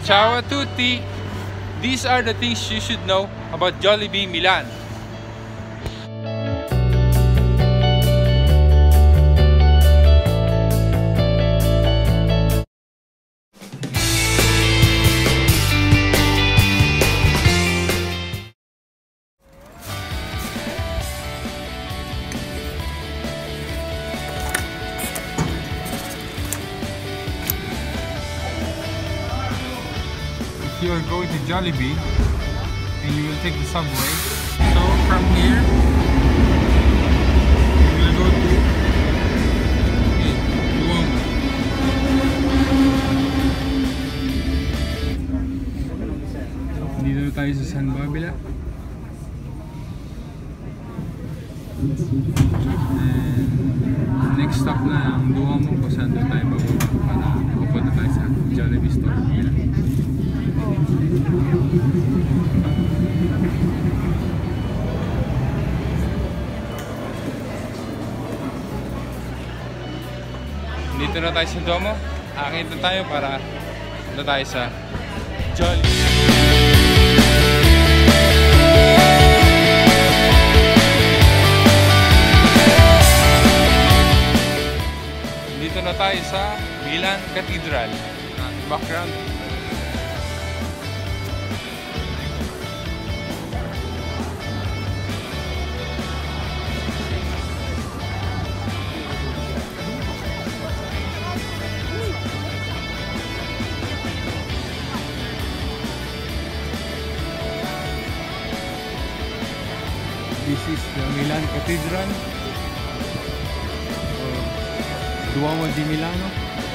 Ciao a tutti! These are the things you should know about Jollibee Milan. You are going to Jollibee and you will take the subway. So from here you will go to Duomo. Dito na tayo sa San Babila. And next stop na ang Duomo kung saan doon tayo bababa para mapunta tayo sa Jollibee store. Dito na tayo sa Duomo. Akit na tayo para punta tayo sa Jollibee. Dito na tayo sa Milan Cathedral. Background. This is the Milan Cathedral, Duomo di Milano.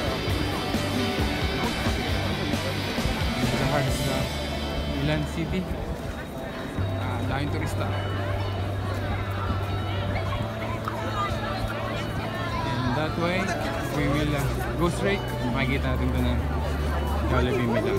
The heart of the Milan city. Daming turista. And that way, we will go straight. Makikita natin ito ng Jollibee Milan.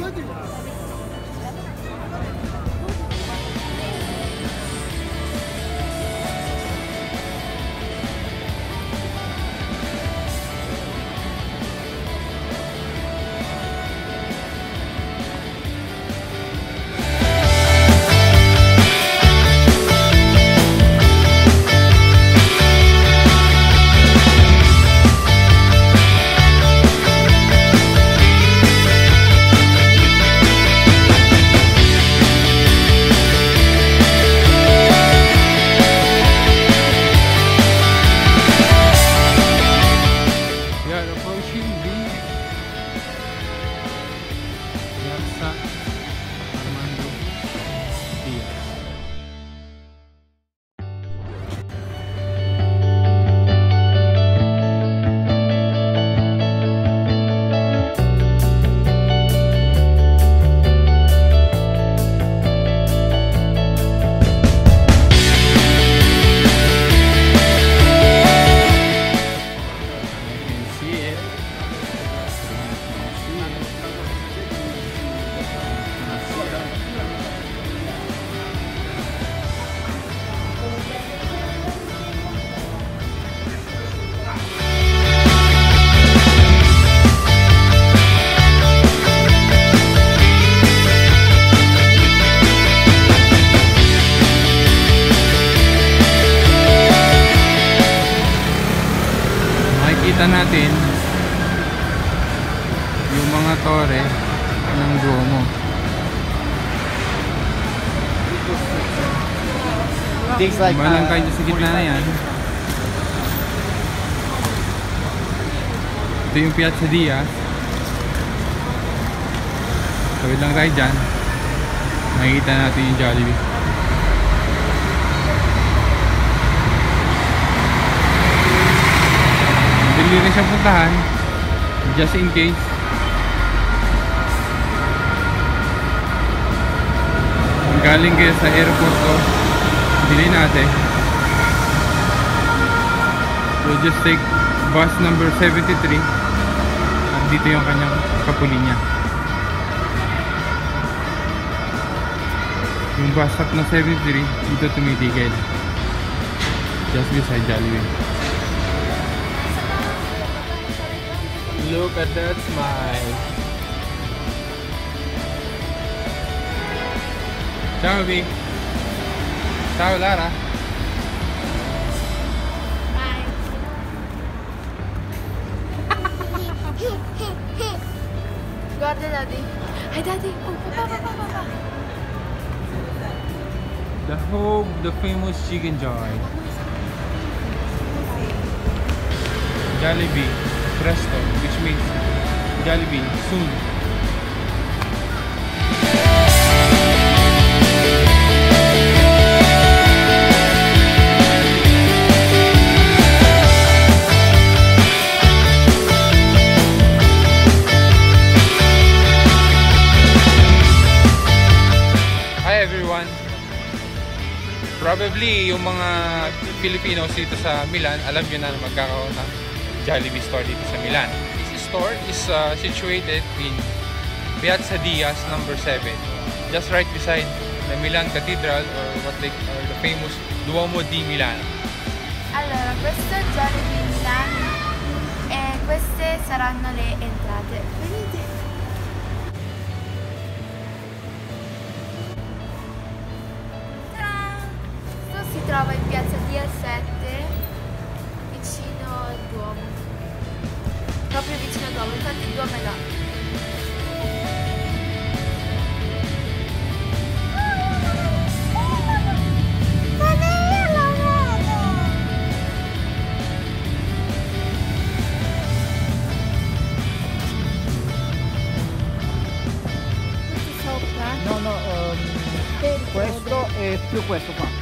Makikita natin yung mga tore ng Duomo. Balang tayo sa gitna na yan. Ito yung Piazza Diaz. Tawid lang tayo dyan. Makikita natin yung Jollibee. Dili rin siyang puntahan, just in case. Kung galing kayo sa airport ko, dili natin. We'll just take bus number 73 at dito yung kanyang kapulinya. Yung bus stop na 73 dito tumitigil, just beside Jollibee. Look at that smile. Ciao B. Ciao Lara. Bye. Guarda Daddy. Hi Daddy. Oh, papa. The famous chicken joy. Jollibee presto, which means Jollibee soon. Hi everyone. Probably yung mga Filipinos dito sa Milan, alam nyo na magkakaroon ng Jollibee store dito sa Milan. This store is situated in Piazza Diaz number 7, just right beside the Milan Cathedral or the famous Duomo di Milano. Allora, questo è Jollibee Milan e queste saranno le entrate. Venite. Questo si trova in Piazza Diaz 7, vicino al Duomo. Proprio vicino al Duomo, infatti il Duomo è là. No, questo e più questo qua.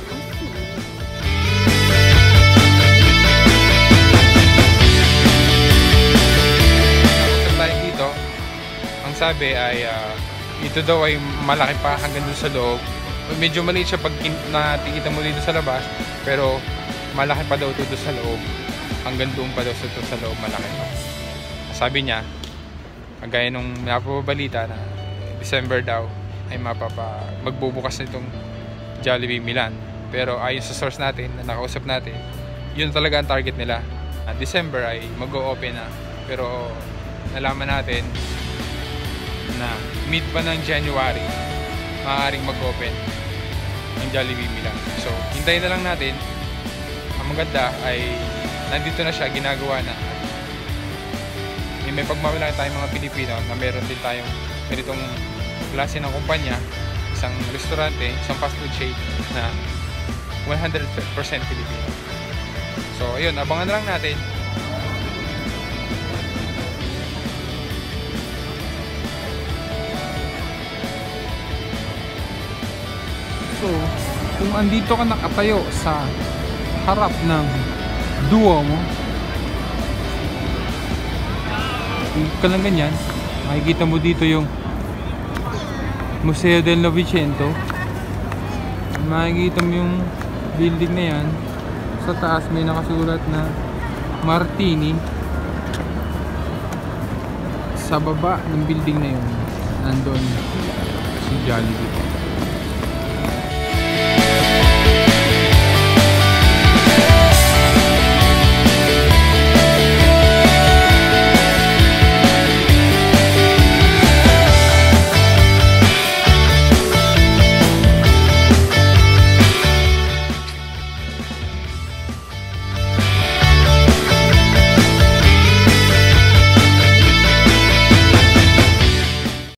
Nakasal tayo dito, ang sabi ay ito daw ay malaki pa hanggang dun sa loob. Medyo maliit siya pag nakikita mo dito sa labas, pero malaki pa daw ito sa loob. Hanggang doon pa daw sa loob, malaki pa. Sabi niya, kagaya nung napabalita na December daw ay magbubukas na itong Jollibee Milan. Pero ayon sa source natin na nakausap natin, yun talaga ang target nila. December ay mag-o-open na. Pero nalaman natin na mid pa ng January maaaring mag-open ang Jollibee Milan. So hintayin na lang natin. Ang maganda ay nandito na siya, ginagawa na. May pagmamalaki tayong mga Pilipino na meron din tayong ganitong klase ng kumpanya, isang restaurante, isang fast food chain na 100% Filipino. So ayun, abangan na lang natin. So, kung andito ka nakatayo sa harap ng Duomo, kung ka lang ganyan, makikita mo dito yung Museo del Novecento. Makikita mo yung building na yan. Sa taas may nakasulat na Martini. Sa baba ng building na yun, nandun si Jollibee.